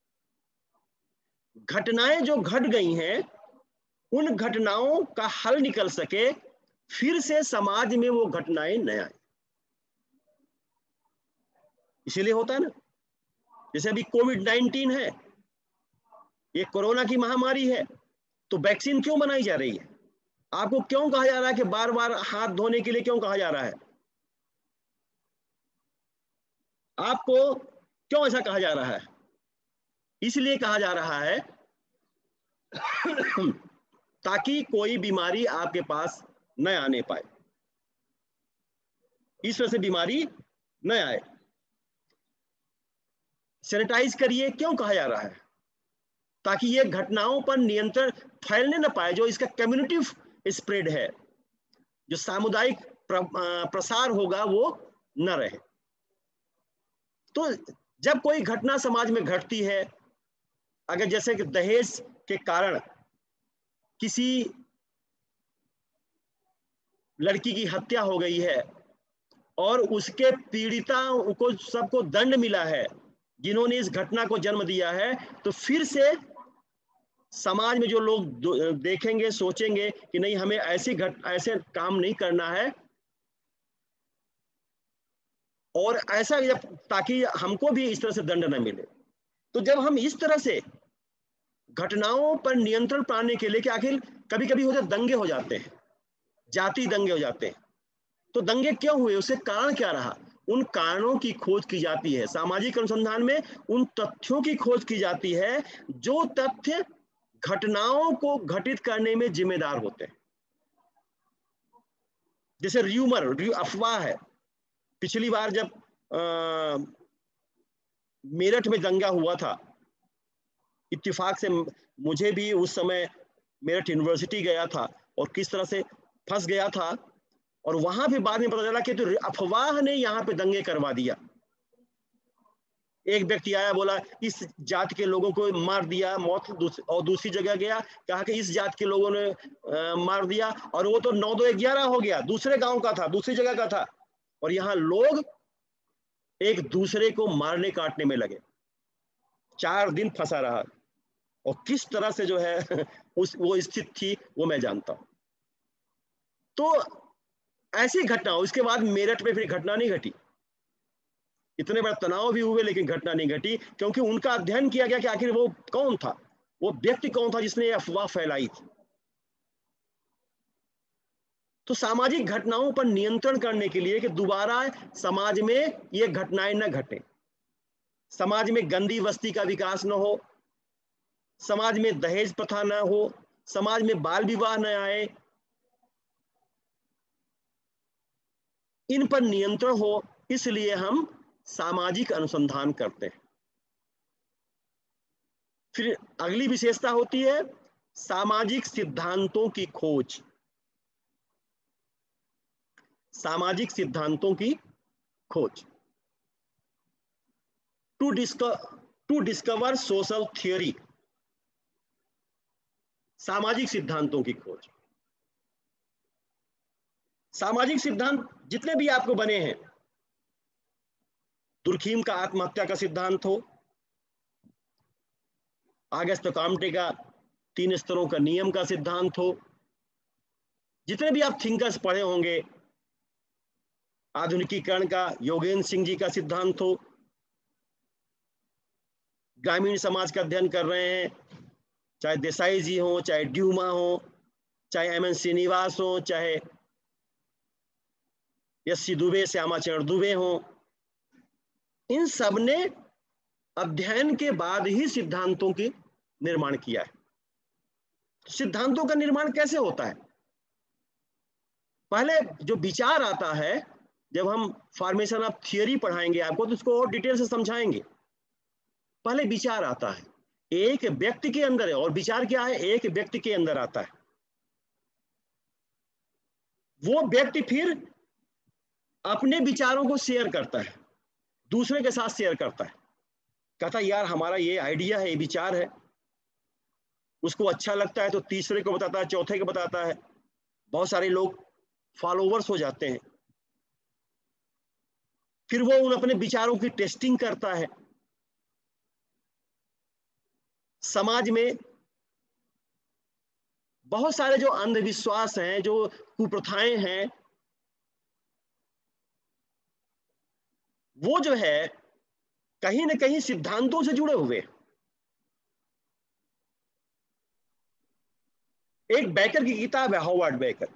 घटनाएं जो घट गई हैं, उन घटनाओं का हल निकल सके, फिर से समाज में वो घटनाएं न आए। इसीलिए होता है ना, जैसे अभी कोविड-19 है, ये कोरोना की महामारी है, तो वैक्सीन क्यों बनाई जा रही है? आपको क्यों कहा जा रहा है कि बार बार हाथ धोने के लिए क्यों कहा जा रहा है? आपको क्यों ऐसा कहा जा रहा है? इसलिए कहा जा रहा है ताकि कोई बीमारी आपके पास न आने पाए, इस वजह से बीमारी न आए। सैनिटाइज करिए क्यों कहा जा रहा है? ताकि ये घटनाओं पर नियंत्रण फैलने न पाए, जो इसका कम्युनिटी स्प्रेड है, जो सामुदायिक प्रसार होगा वो न रहे। तो जब कोई घटना समाज में घटती है, अगर जैसे कि दहेज के कारण किसी लड़की की हत्या हो गई है और उसके पीड़िताओं को सबको दंड मिला है, जिन्होंने इस घटना को जन्म दिया है, तो फिर से समाज में जो लोग देखेंगे, सोचेंगे कि नहीं, हमें ऐसे काम नहीं करना है, और ऐसा जब, ताकि हमको भी इस तरह से दंड न मिले। तो जब हम इस तरह से घटनाओं पर नियंत्रण पाने के लिए, कि आखिर कभी कभी हो जाते दंगे हो जाते हैं, जाति दंगे हो जाते हैं, तो दंगे क्यों हुए, उससे कारण क्या रहा, उन कारणों की खोज की जाती है। सामाजिक अनुसंधान में उन तथ्यों की खोज की जाती है जो तथ्य घटनाओं को घटित करने में जिम्मेदार होते हैं। जैसे अफवाह है। पिछली बार जब मेरठ में दंगा हुआ था, इत्तेफाक से मुझे भी उस समय मेरठ यूनिवर्सिटी गया था और किस तरह से फंस गया था, और वहां भी बाद में पता चला कि तो अफवाह ने यहाँ पे दंगे करवा दिया। एक व्यक्ति आया, बोला इस जात के लोगों को मार दिया, मौत, और दूसरी जगह गया, कहा कि इस जात के लोगों ने मार दिया, और वो तो 9-2-11 हो गया, दूसरे गांव का था, दूसरी जगह का था, और यहाँ लोग एक दूसरे को मारने काटने में लगे। 4 दिन फंसा रहा, और किस तरह से जो है वो स्थिति थी वो मैं जानता हूं। तो ऐसी घटना, उसके बाद मेरठ में फिर घटना नहीं घटी, इतने बड़े तनाव भी हुए लेकिन घटना नहीं घटी, क्योंकि उनका अध्ययन किया गया कि आखिर वो कौन था, वो व्यक्ति कौन था जिसने अफवाह फैलाई थी। तो सामाजिक घटनाओं पर नियंत्रण करने के लिए कि दोबारा समाज में ये घटनाएं न घटे, समाज में गंदी वस्ती का विकास न हो, समाज में दहेज प्रथा न हो, समाज में बाल विवाह न आए, इन पर नियंत्रण हो, इसलिए हम सामाजिक अनुसंधान करते हैं। फिर अगली विशेषता होती है सामाजिक सिद्धांतों की खोज। सामाजिक सिद्धांतों की खोज, टू डिस्कवर सोशल थियोरी। सामाजिक सिद्धांतों की खोज, सामाजिक सिद्धांत जितने भी आपको बने हैं, दुर्खीम का आत्महत्या का सिद्धांत हो, अगस्त काम्टे का 3 स्तरों का नियम का सिद्धांत हो, जितने भी आप थिंकर्स पढ़े होंगे, आधुनिकीकरण का योगेंद्र सिंह जी का सिद्धांत हो, ग्रामीण समाज का अध्ययन कर रहे हैं, चाहे देसाई जी हो, चाहे ड्यूमा हो, चाहे एम एन श्रीनिवास हो, चाहे एस.सी. दुबे, श्यामाचरण दुबे हो, इन सब ने अध्ययन के बाद ही सिद्धांतों के निर्माण किया है। सिद्धांतों का निर्माण कैसे होता है? पहले जो विचार आता है, जब हम फॉर्मेशन ऑफ थियरी पढ़ाएंगे आपको, तो उसको और डिटेल से समझाएंगे। पहले विचार आता है, एक व्यक्ति के अंदर है, और विचार क्या है, एक व्यक्ति के अंदर आता है। वो व्यक्ति फिर अपने विचारों को शेयर करता है, दूसरे के साथ शेयर करता है, कहता है यार हमारा ये आइडिया है, ये विचार है, उसको अच्छा लगता है तो तीसरे को बताता है, चौथे को बताता है, बहुत सारे लोग फॉलोवर्स हो जाते हैं। फिर वो उन अपने विचारों की टेस्टिंग करता है। समाज में बहुत सारे जो अंधविश्वास हैं, जो कुप्रथाएं हैं, वो जो है कहीं ना कहीं सिद्धांतों से जुड़े हुए। एक बेकर की किताब है, हावर्ड बेकर,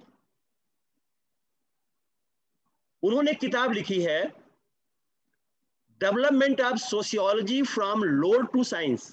उन्होंने किताब लिखी है development of sociology from lore to science.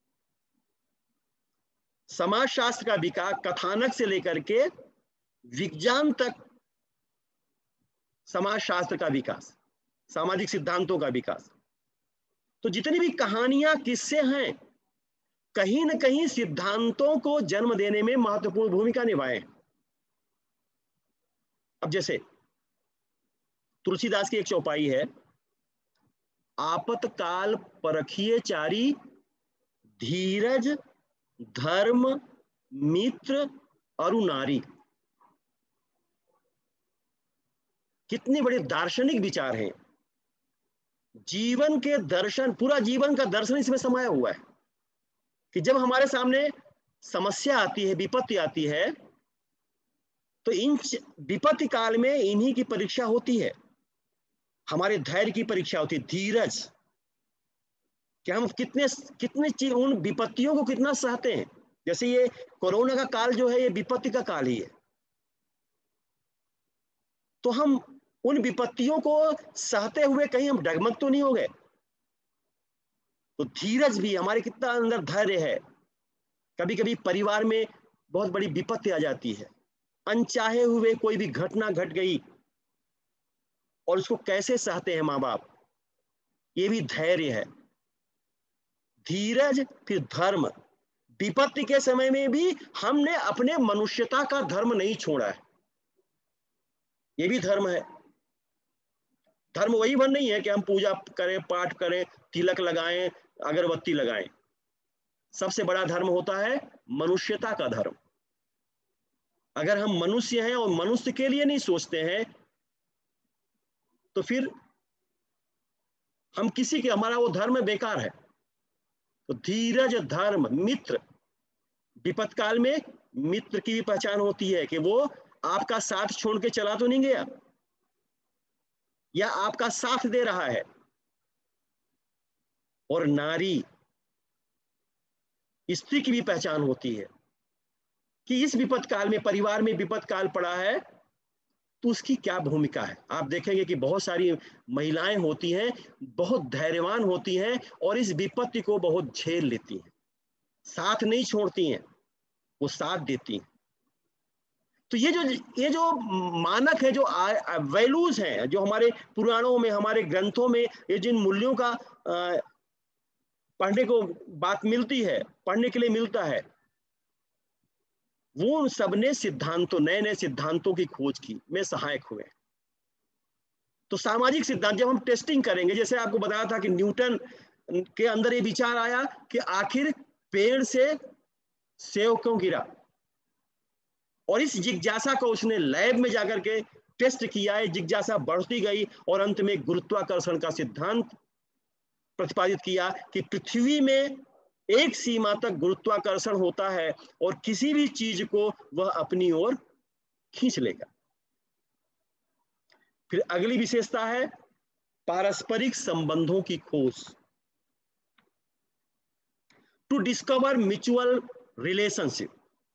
समाजशास्त्र का विकास कथानक से लेकर के विज्ञान तक, समाजशास्त्र का विकास, सामाजिक सिद्धांतों का विकास। तो जितनी भी कहानियां, किस्से हैं, कहीं न कहीं सिद्धांतों को जन्म देने में महत्वपूर्ण भूमिका निभाए। अब जैसे तुलसीदास की एक चौपाई है, आपतकाल परखिए चारी, धीरज धर्म मित्र अरु नारी। कितने बड़े दार्शनिक विचार हैं। जीवन के दर्शन, पूरा जीवन का दर्शन इसमें समाया हुआ है कि जब हमारे सामने समस्या आती है, विपत्ति आती है, तो इन विपत्ति काल में इन्हीं की परीक्षा होती है। हमारे धैर्य की परीक्षा होती है, धीरज, कि हम कितने कितने चीज उन विपत्तियों को कितना सहते हैं। जैसे ये कोरोना का काल जो है, ये विपत्ति का काल ही है, तो हम उन विपत्तियों को सहते हुए कहीं हम डगमग तो नहीं हो गए। तो धीरज भी, हमारे कितना अंदर धैर्य है। कभी कभी परिवार में बहुत बड़ी विपत्ति आ जाती है, अनचाहे हुए कोई भी घटना घट गई, और उसको कैसे सहते हैं माँ बाप, ये भी धैर्य है। धीरज, फिर धर्म। विपत्ति के समय में भी हमने अपने मनुष्यता का धर्म नहीं छोड़ा है, ये भी धर्म है। धर्म वही भर नहीं है कि हम पूजा करें, पाठ करें, तिलक लगाएं, अगरबत्ती लगाएं। सबसे बड़ा धर्म होता है मनुष्यता का धर्म। अगर हम मनुष्य हैं और मनुष्य के लिए नहीं सोचते हैं, तो फिर हम किसी के, हमारा वो धर्म बेकार है। तो धीरज धर्म मित्र, विपत काल में मित्र की भी पहचान होती है कि वो आपका साथ छोड़ के चला तो नहीं गया, या आपका साथ दे रहा है। और नारी, स्त्री की भी पहचान होती है कि इस विपत काल में, परिवार में विपत काल पड़ा है, तो उसकी क्या भूमिका है। आप देखेंगे कि बहुत सारी महिलाएं होती हैं, बहुत धैर्यवान होती हैं, और इस विपत्ति को बहुत झेल लेती हैं, साथ नहीं छोड़ती हैं, वो साथ देती हैं। तो ये जो मानक है, जो वैल्यूज हैं, जो हमारे पुराणों में, हमारे ग्रंथों में, ये जिन मूल्यों का पढ़ने को बात मिलती है, पढ़ने के लिए मिलता है, वो सबने सिद्धांतों, नए नए सिद्धांतों की खोज की में सहायक हुए। तो सामाजिक सिद्धांत जब हम टेस्टिंग करेंगे, जैसे आपको बताया था कि न्यूटन के अंदर ये विचार आया कि आखिर पेड़ से सेब क्यों गिरा, और इस जिज्ञासा को उसने लैब में जाकर के टेस्ट किया है। जिज्ञासा बढ़ती गई और अंत में गुरुत्वाकर्षण का सिद्धांत प्रतिपादित किया कि पृथ्वी में एक सीमा तक गुरुत्वाकर्षण होता है, और किसी भी चीज को वह अपनी ओर खींच लेगा। फिर अगली विशेषता है पारस्परिक संबंधों की खोज, to discover mutual relationship,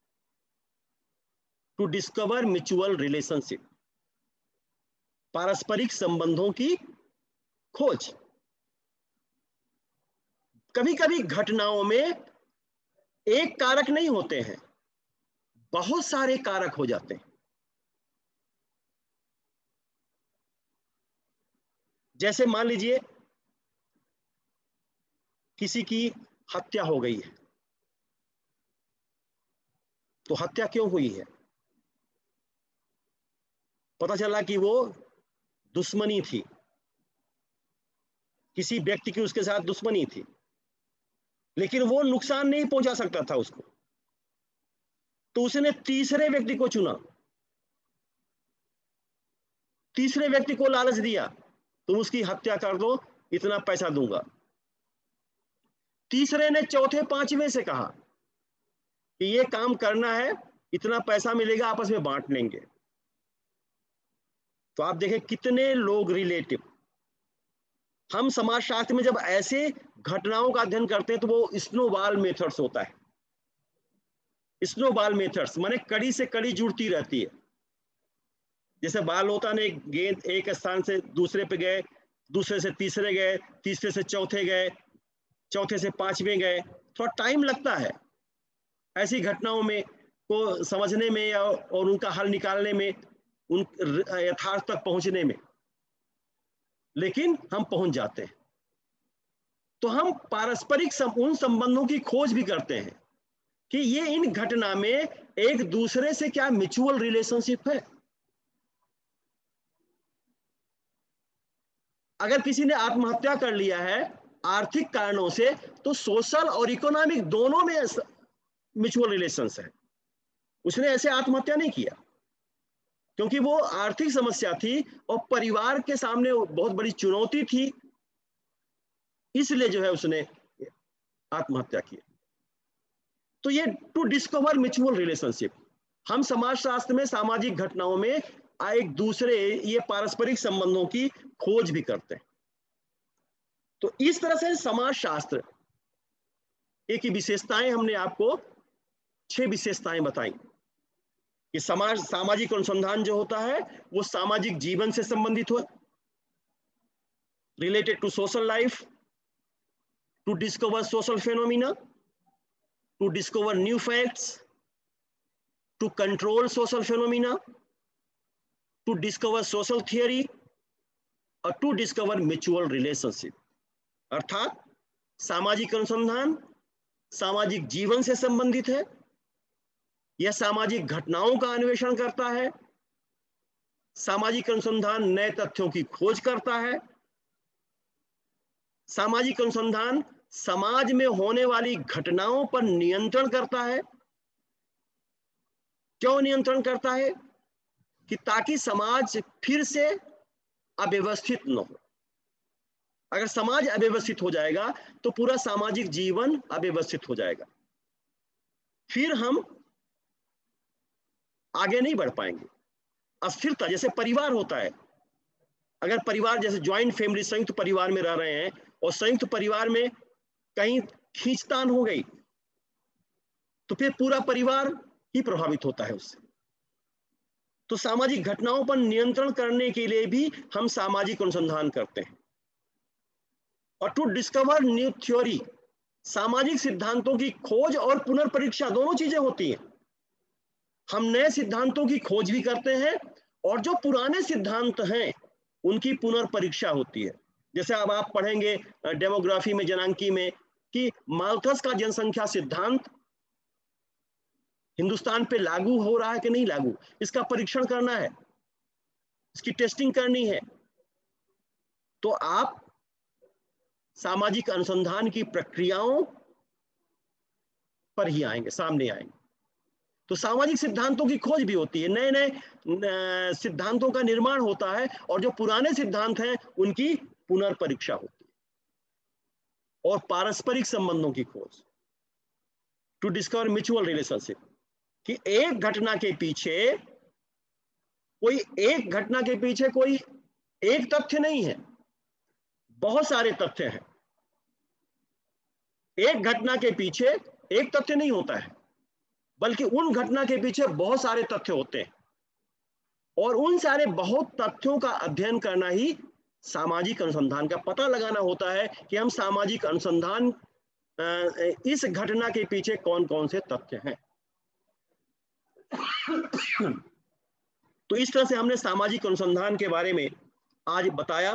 to discover mutual relationship, पारस्परिक संबंधों की खोज। कभी कभी घटनाओं में एक कारक नहीं होते हैं, बहुत सारे कारक हो जाते हैं। जैसे मान लीजिए किसी की हत्या हो गई है, तो हत्या क्यों हुई है? पता चला कि वो दुश्मनी थी, किसी व्यक्ति की उसके साथ दुश्मनी थी, लेकिन वो नुकसान नहीं पहुंचा सकता था उसको, तो उसने तीसरे व्यक्ति को चुना, तीसरे व्यक्ति को लालच दिया, तुम उसकी हत्या कर दो, इतना पैसा दूंगा। तीसरे ने चौथे पांचवें से कहा कि ये काम करना है, इतना पैसा मिलेगा, आपस में बांट लेंगे। तो आप देखें कितने लोग रिलेटिव। हम समाजशास्त्र में जब ऐसे घटनाओं का अध्ययन करते हैं, तो वो स्नोबॉल मेथड्स होता है। स्नोबॉल मेथड्स माने कड़ी से कड़ी जुड़ती रहती है। जैसे बाल होता है, गेंद एक स्थान से दूसरे पे गए, दूसरे से तीसरे गए, तीसरे से चौथे गए, चौथे से पांचवें गए, थोड़ा टाइम लगता है ऐसी घटनाओं में को समझने में और उनका हल निकालने में, उन यथार्थ तक पहुंचने में, लेकिन हम पहुंच जाते हैं। तो हम पारस्परिक उन संबंधों की खोज भी करते हैं कि ये इन घटना में एक दूसरे से क्या म्यूचुअल रिलेशनशिप है। अगर किसी ने आत्महत्या कर लिया है आर्थिक कारणों से, तो सोशल और इकोनॉमिक दोनों में म्यूचुअल रिलेशंस है। उसने ऐसे आत्महत्या नहीं किया क्योंकि वो आर्थिक समस्या थी और परिवार के सामने बहुत बड़ी चुनौती थी, इसलिए जो है उसने आत्महत्या की। तो ये टू डिस्कवर म्यूचुअल रिलेशनशिप, हम समाजशास्त्र में सामाजिक घटनाओं में एक दूसरे ये पारस्परिक संबंधों की खोज भी करते हैं। तो इस तरह से समाजशास्त्र एक ही विशेषताएं, हमने आपको 6 विशेषताएं बताई कि सामाजिक अनुसंधान जो होता है वो सामाजिक जीवन से संबंधित हो, related to social life, to discover social phenomena, to discover new facts, to control social phenomena, to discover social theory और टू डिस्कवर म्यूचुअल रिलेशनशिप। अर्थात सामाजिक अनुसंधान सामाजिक जीवन से संबंधित है, यह सामाजिक घटनाओं का अन्वेषण करता है, सामाजिक अनुसंधान नए तथ्यों की खोज करता है, सामाजिक अनुसंधान समाज में होने वाली घटनाओं पर नियंत्रण करता है। क्यों नियंत्रण करता है? कि ताकि समाज फिर से अव्यवस्थित न हो। अगर समाज अव्यवस्थित हो जाएगा तो पूरा सामाजिक जीवन अव्यवस्थित हो जाएगा, फिर हम आगे नहीं बढ़ पाएंगे। अस्थिरता, जैसे परिवार होता है, अगर परिवार जैसे ज्वाइंट फैमिली, संयुक्त परिवार में रह रहे हैं और संयुक्त परिवार में कहीं खींचतान हो गई तो फिर पूरा परिवार ही प्रभावित होता है उससे। तो सामाजिक घटनाओं पर नियंत्रण करने के लिए भी हम सामाजिक अनुसंधान करते हैं। और टू डिस्कवर न्यू थ्योरी, सामाजिक सिद्धांतों की खोज और पुनर्परीक्षा दोनों चीजें होती हैं। हम नए सिद्धांतों की खोज भी करते हैं और जो पुराने सिद्धांत हैं उनकी पुनर्परीक्षा होती है। जैसे अब आप पढ़ेंगे डेमोग्राफी में, जनांकी में, कि माल्थस का जनसंख्या सिद्धांत हिंदुस्तान पे लागू हो रहा है कि नहीं लागू, इसका परीक्षण करना है, इसकी टेस्टिंग करनी है। तो आप सामाजिक अनुसंधान की प्रक्रियाओं पर ही आएंगे, सामने आएंगे। तो सामाजिक सिद्धांतों की खोज भी होती है, नए नए सिद्धांतों का निर्माण होता है और जो पुराने सिद्धांत हैं उनकी पुनर्परीक्षा होती है। और पारस्परिक संबंधों की खोज, टू डिस्कवर म्यूचुअल रिलेशनशिप, कि एक घटना के पीछे कोई एक तथ्य नहीं है, बहुत सारे तथ्य हैं। एक घटना के पीछे एक तथ्य नहीं होता है, बल्कि उन घटना के पीछे बहुत सारे तथ्य होते हैं और उन सारे बहुत तथ्यों का अध्ययन करना ही सामाजिक अनुसंधान का पता लगाना होता है कि हम सामाजिक अनुसंधान इस घटना के पीछे कौन कौन से तथ्य हैं। तो इस तरह से हमने सामाजिक अनुसंधान के बारे में आज बताया।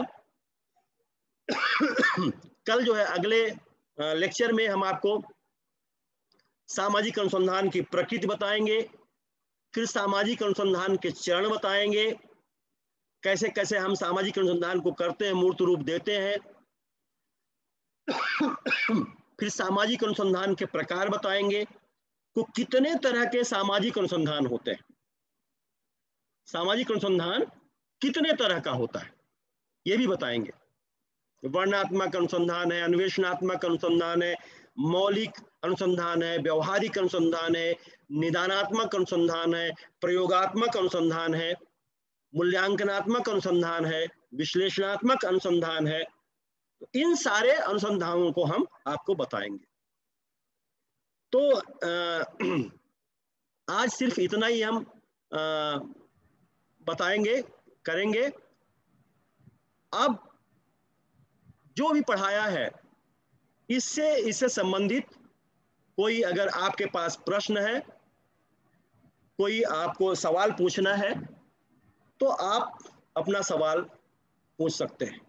कल जो है अगले लेक्चर में हम आपको सामाजिक अनुसंधान की प्रकृति बताएंगे, फिर सामाजिक अनुसंधान के चरण बताएंगे, कैसे कैसे हम सामाजिक अनुसंधान को करते हैं, मूर्त रूप देते हैं। फिर सामाजिक अनुसंधान के प्रकार बताएंगे, को कितने तरह के सामाजिक अनुसंधान होते हैं, सामाजिक अनुसंधान कितने तरह का होता है ये भी बताएंगे। वर्णनात्मक अनुसंधान है, अन्वेषणात्मक अनुसंधान है, मौलिक अनुसंधान है, व्यवहारिक अनुसंधान है, निदानात्मक अनुसंधान है, प्रयोगात्मक अनुसंधान है, मूल्यांकनात्मक अनुसंधान है, विश्लेषणात्मक अनुसंधान है। तो इन सारे अनुसंधानों को हम आपको बताएंगे। तो आज सिर्फ इतना ही हम बताएंगे, करेंगे। अब जो भी पढ़ाया है इससे संबंधित कोई अगर आपके पास प्रश्न है, कोई आपको सवाल पूछना है, तो आप अपना सवाल पूछ सकते हैं।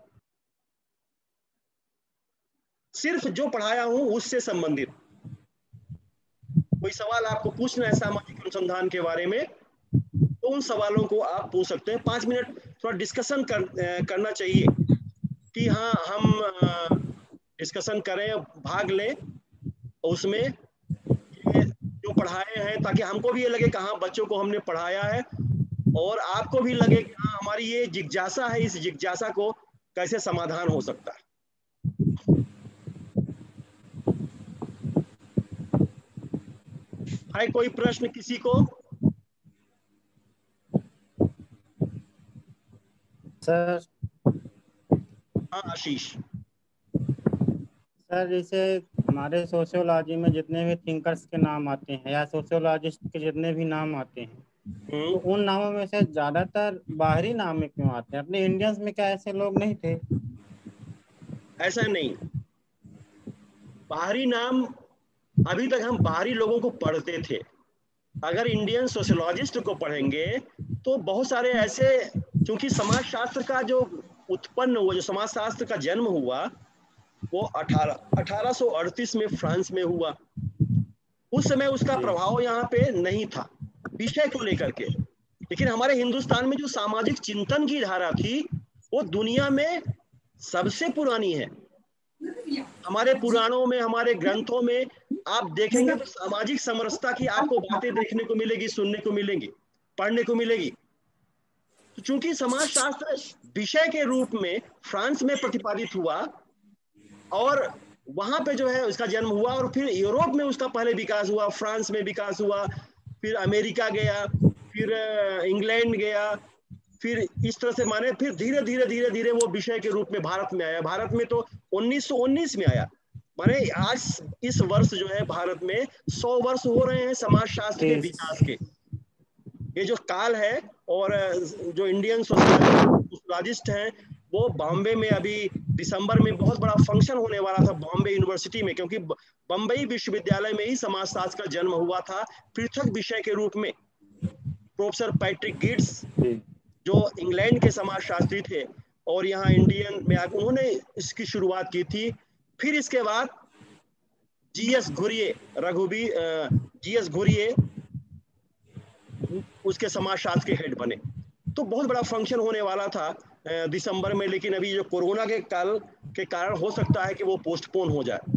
सिर्फ जो पढ़ाया हूं उससे संबंधित कोई सवाल आपको पूछना है सामाजिक अनुसंधान के बारे में, तो उन सवालों को आप पूछ सकते हैं। 5 मिनट थोड़ा डिस्कशन करना चाहिए कि हाँ हम डिस्कशन करें, भाग लें उसमें, ये जो पढ़ाए हैं, ताकि हमको भी ये लगे कि हाँ बच्चों को हमने पढ़ाया है, और आपको भी लगे कि हाँ हमारी ये जिज्ञासा है, इस जिज्ञासा को कैसे समाधान हो सकता है। है कोई प्रश्न किसी को? सर हाँ आशीष। सर जैसे हमारे सोशियोलॉजी में जितने भी थिंकर्स के नाम आते हैं या सोशियोलॉजिस्ट के जितने भी नाम आते हैं, तो उन नामों में से ज्यादातर बाहरी नाम में क्यों आते हैं? अपने इंडियंस में क्या ऐसे लोग नहीं थे? ऐसा नहीं, बाहरी नाम अभी तक हम बाहरी लोगों को पढ़ते थे। अगर इंडियन सोशियोलॉजिस्ट को पढ़ेंगे तो बहुत सारे ऐसे, क्योंकि समाजशास्त्र का जो उत्पन्न हुआ, जो समाजशास्त्र का जन्म हुआ, वो 1838 में फ्रांस में हुआ। उस समय उसका प्रभाव यहाँ पे नहीं था विषय को लेकर के, लेकिन हमारे हिंदुस्तान में जो सामाजिक चिंतन की धारा थी वो दुनिया में सबसे पुरानी है। हमारे पुराणों में, हमारे ग्रंथों में आप देखेंगे तो सामाजिक समरसता की आपको बातें देखने को मिलेगी, सुनने को मिलेंगी, पढ़ने को मिलेगी। तो चूंकि समाजशास्त्र विषय के रूप में फ्रांस में प्रतिपादित हुआ और वहां पे जो है उसका जन्म हुआ, और फिर यूरोप में उसका पहले विकास हुआ, फ्रांस में विकास हुआ, फिर अमेरिका गया, फिर इंग्लैंड गया, फिर इस तरह से माने फिर धीरे धीरे धीरे धीरे वो विषय के रूप में भारत में आया। भारत में तो 1919 में आया, माने आज इस वर्ष जो है भारत में 100 वर्ष हो रहे हैं समाजशास्त्र के विकास के। ये जो काल है, और जो इंडियन सोशियोलॉजिस्ट हैं वो बॉम्बे में अभी दिसंबर में बहुत बड़ा फंक्शन होने वाला था बॉम्बे यूनिवर्सिटी में, क्योंकि बम्बई विश्वविद्यालय में ही समाजशास्त्र का जन्म हुआ था पृथक विषय के रूप में। प्रोफेसर पैट्रिक गिड्स जो इंग्लैंड के समाजशास्त्री थे और यहाँ इंडियन में आकर उन्होंने इसकी शुरुआत की थी। फिर इसके बाद जीएस घुरिये, जीएस घुरिये उसके समाजशास्त्र के हेड बने। तो बहुत बड़ा फंक्शन होने वाला था दिसंबर में, लेकिन अभी जो कोरोना के काल के कारण हो सकता है कि वो पोस्टपोन हो जाए।